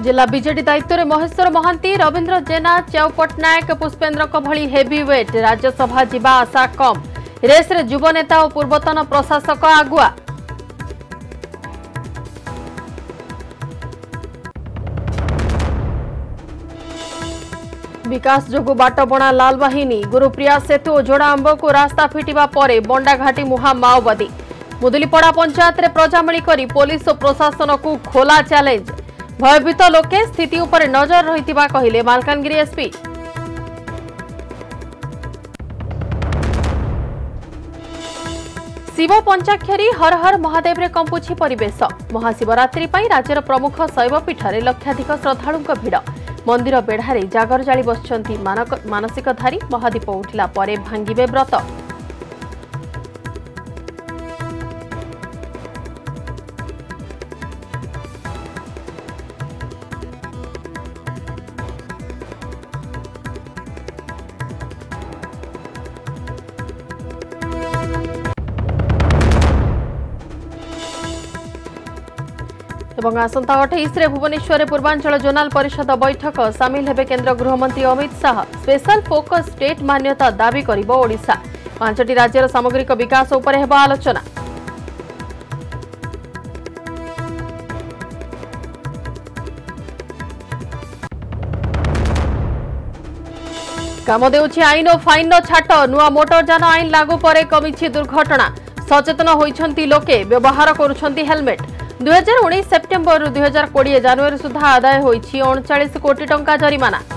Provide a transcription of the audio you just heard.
जिला बीजेडी दायित्व में महेश्वर महांती, रवींद्र जेना, च्याऊ पट्टनायक, पुष्पेन्द्र भली हेवीवेट। राज्यसभा जीवा आशा कम। रेस रे युव नेता और पूर्वतन प्रशासक आगुआ। विकास जोगु बाट बणा लाल बाहिनी। गुरुप्रिया सेतु और जोड़ा आंब को रास्ता फिटिबा परे बंडाघाटी मुहा माओवादी। मुदुलीपड़ा पंचायत रे प्रजामेली करी पुलिस और प्रशासन को खोला चैलेंज। भयभीत लोके स्थिति उपर नजर रहितिबा कहिले मालकानगिरी एसपी। शिव पंचाक्षरी हर हर महादेव रे कंपुछि परिवेश। महाशिवरात्रि पई राज्यर प्रमुख शैवपीठ रे लक्षाधिक श्रद्धालुंक भिड़। मंदिर बेढ़ारे जागर जाली बसचंती मानसिकधारी। महादीप उठिला परे भांगिबे व्रत। एवं आसंता 28 रे भुवनेश्वर रे पूर्वांचल जोनाल परिषद बैठक सामिल हेबे केंद्र गृहमंत्री Amit Shah. Special focus state मान्यता दाबी करिबो ओडिशा। 5टी राज्यर सामग्रिक विकास उपर हेबो आलोचना। काम देउछि आईन और फाइन छाट। नुआ मोटरयान आईन लागू परे कमिछि दुर्घटना। सचेतन होइछंती लोके, व्यवहार करुछंती हेलमेट। 2019 सेप्टेम्बर 2020 जनवरी सुधा आदाय होइछि 39 कोटी टंका जरिमाना।